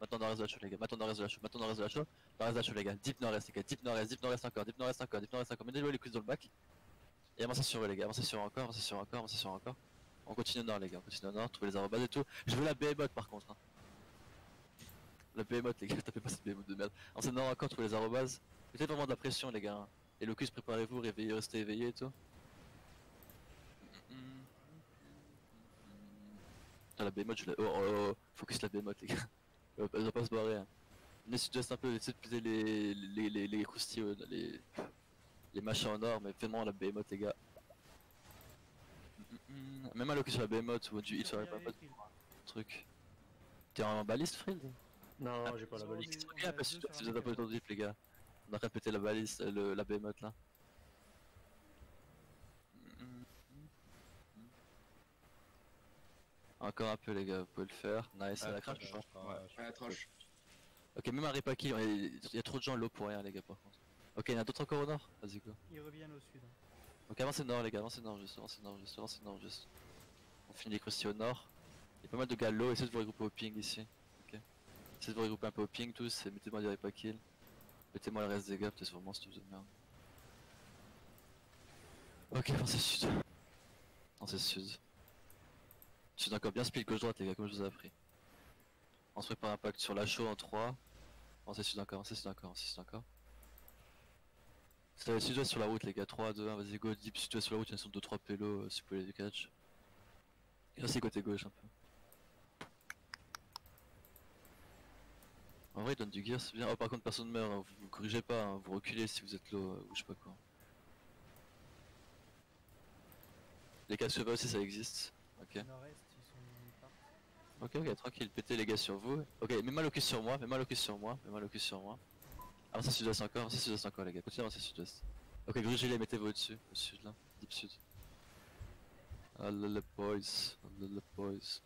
Maintenant nord-est de la show les gars, maintenant nord-est de la show, maintenant nord-est de la show, nord-est de la show les gars, deep nord-est les gars, deep nord-est encore, deep nord-est encore, deep nord-est encore, mettez-le les coups dans le bac. Et avancez sur eux les gars, avancez sur eux encore, avancez sur eux encore, avancez sur eux encore. On continue au nord les gars, on continue au nord, trouvez les arrobases et tout. Je veux la behemoth par contre hein. La behemoth les gars, tapez pas cette behemoth de merde. Avancez nord encore, trouvez les arrobases. Mettez vraiment de la pression les gars. Et Locus préparez-vous, réveillez, restez éveillés et tout. Putain la behemoth je la... Oh, focus la behemoth les gars. Elle va pas se barrer hein. Venez sud-est un peu, essayez de peser les croustilles, les machins au nord, mais vraiment la behemoth les gars. Même un Locus sur la behemoth ou du hit sur la behemoth. Truc. T'es en baliste Frild? Non, j'ai pas la balise. C'est bien parce que si vous êtes un peu dans le drip les gars. On a qu'à péter la baliste, la behemoth là. Encore un peu les gars, vous pouvez le faire. Nice, la crash ou pas? Ouais, la tranche. Ok, même un repaki, il y a trop de gens low pour rien les gars par contre. Ok, il y en a d'autres encore au nord? Vas-y go. Ils reviennent au sud. Ok, avancez nord les gars, avancez nord juste, avancez nord juste, avancez nord juste. On finit les croustilles au nord. Il y a pas mal de gars low, essayez de vous regrouper au ping ici. Ok. Essayez de vous regrouper un peu au ping tous et mettez-moi des repakills. Mettez-moi le reste des gars, peut-être vraiment si vous êtes merde. Ok, avancez sud. Avancez sud. Sud encore bien speed gauche-droite les gars, comme je vous ai appris. On se prépare un pacte sur la show en 3. Avancez sud encore, avancez sud encore, avancez sud encore. C'est sud-ouest sur la route les gars, 3, 2, 1, vas-y go, deep sud-ouest sur la route, il y a une sorte de 3 pélos si vous pouvez les catch. Et aussi côté gauche un peu. En vrai il donne du gear, c'est bien. Oh par contre personne meurt, hein. Vous corrigez pas, hein. Vous reculez si vous êtes low ou je sais pas quoi. Les casques chevaux aussi ça existe. Ok. Nord-est, ils partent. Ok, tranquille, pétez les gars sur vous. Ok, mets-moi locus sur moi, mets-moi locus sur moi, mets-moi locus sur moi. Avancez sud-ouest encore, avancez sud-ouest encore les gars, continuez à avancer sud-ouest. Ok, grugez-les, mettez-vous au-dessus, au sud là, deep sud. Ah les boys, les boys.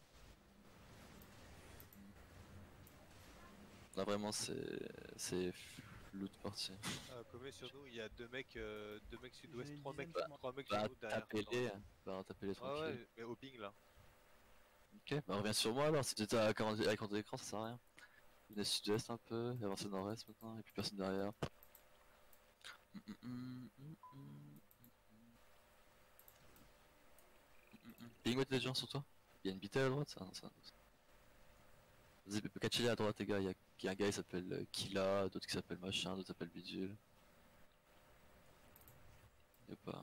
Là vraiment c'est loot parti. Comme sur nous, il y a deux mecs sud-ouest, J'ai trois une mecs dizaine sur sur nous derrière. Tapez-les Ah tranquille. ouais, mais au ping là. Ok, bah reviens sur moi alors, si tu étais à 40 d'écran ça sert à rien. Venez sud-est un peu, et avancez nord-est maintenant, et puis personne derrière. Ping des gens sur toi. Il y a une bitaille à droite, ça, non, ça. Vas-y, catchez-les à droite les gars, il y a un gars qui s'appelle Killa, d'autres qui s'appellent machin, d'autres s'appellent Bidule. Y'a pas...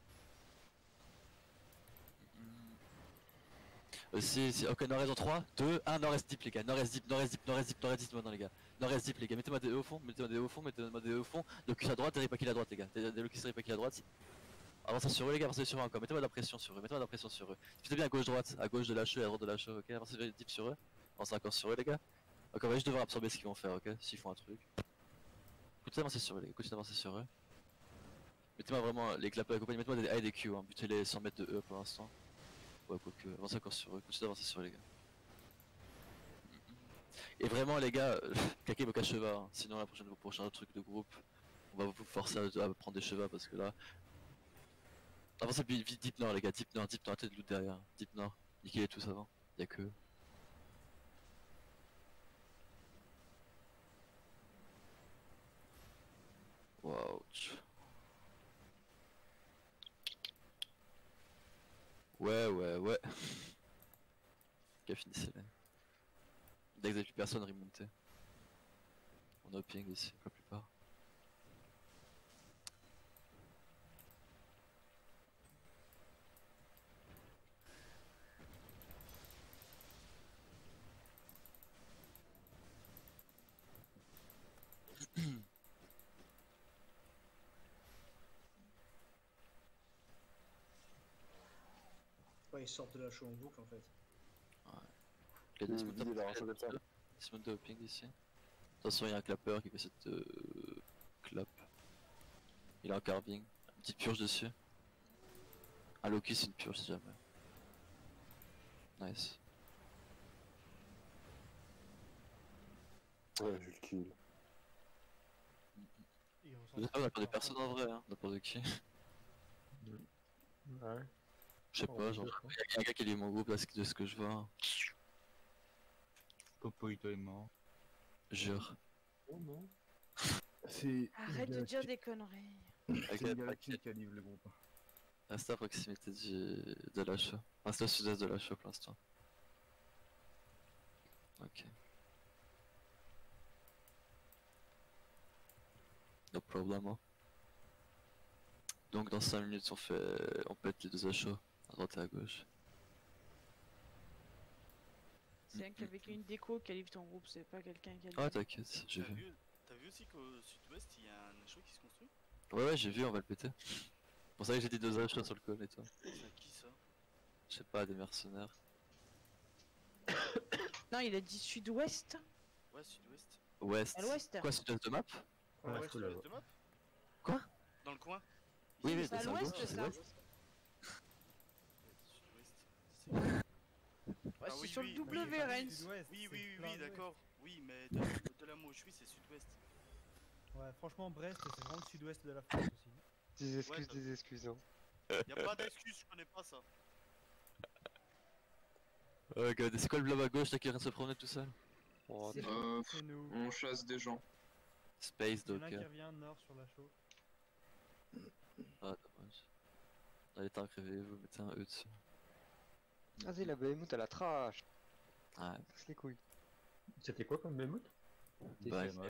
Aussi, ok, nord-est en 3, 2, 1, nord-est deep les gars, nord-est deep, nord-est deep, nord-est deep, nord-est deep maintenant les gars. Nord-est deep les gars, mettez-moi des hauts au fond, mettez-moi des hauts au fond, mettez-moi des hauts au fond. Locus à droite, et Repaki à droite les gars, des Locus et Repaki à droite. Avancez sur eux les gars, avancez sur eux encore, mettez-moi de la pression sur eux, mettez-moi de la pression sur eux. Faites bien à gauche-droite, à gauche de la cheveux et à droite de la cheveux, ok, avancez deep sur eux. Avancez encore sur eux les gars. Ok, on va juste devoir absorber ce qu'ils vont faire, ok, s'ils font un truc. Continuez d'avancer sur eux les gars, continuez d'avancer sur eux. Mettez-moi vraiment les clappers accompagnés, mettez-moi des A et des Q, hein. Butez-les 100 mètres de E pour l'instant. Ouais, quoique, avancez encore sur eux, continuez d'avancer sur eux les gars. Et vraiment les gars, claquez vos chevaux, hein. Sinon la prochaine, vos prochains trucs de groupe, on va vous forcer à prendre des chevaux parce que là... Avancez vite deep nord les gars, deep nord, arrêtez de loot derrière, deep nord, niquez les tous avant, y'a que eux. Wow. Ouais. Ok, finissez-les. Dès que vous avez plus personne, remontez. On a ping ici, la plupart. Ouais, ils sortent de la show en boucle en fait. Ouais. Il y a des de ping ici. De toute façon, il y a un clapper qui fait cette clap. Il a un carving, une petite purge dessus. Un Loki, c'est une purge si jamais. Nice. Ouais, je le kill. Vous êtes pas d'accord des personnes en vrai, hein, n'importe qui. Ouais. Je sais pas, genre, il y a un gars qui est lié mon groupe là, de ce que je vois. Popoito est mort. Jure. Oh non. C'est. Arrête de dire des conneries. C'est une galactique qui livre le groupe. Reste à proximité de l'achat. Reste au sud-est de l'achat pour l'instant. Ok. No problem, hein. Donc dans 5 minutes on pète les deux achats, à droite et à gauche. C'est un qu'avec une déco qui livre ton groupe, c'est pas quelqu'un qui a Ah t'inquiète, j'ai vu. T'as vu aussi qu'au sud-ouest il y a un achat qui se construit? Ouais j'ai vu, on va le péter. C'est pour ça que j'ai dit deux achats sur le cône et toi. C'est à qui ça? Je sais pas, des mercenaires. Non, il a dit sud-ouest. Ouais, sud-ouest. Ouest. À l'ouest. Quoi, sud-est de map? Ouais, Ouais, cool, là-bas. sud-ouest de map? Quoi? Dans le coin? Oui, oui, c'est à c'est l'ouest, c'est ça. l'ouest. Sud-ouest. Ouais, Ah c'est oui, sur oui, le oui, W, oui, Rennes. Oui, d'accord. Oui, mais de là où je suis, c'est sud-ouest. Ouais, franchement, Brest, c'est vraiment le sud-ouest de la France aussi. Des excuses. Hein. Y'a pas d'excuse, je connais pas ça. Oh god, c'est quoi le blob à gauche là qui vient de se promener tout seul? Oh, C'est non. c'est nous. On chasse des gens. Space Il y en a qui Docker. revient nord sur la chaux. Ah dommage. Allez tank, réveillez-vous, mettez un E dessus. Vas-y, la behemoth à la trash. Ouais. Casse les couilles. C'était quoi comme Behemoth? Bah,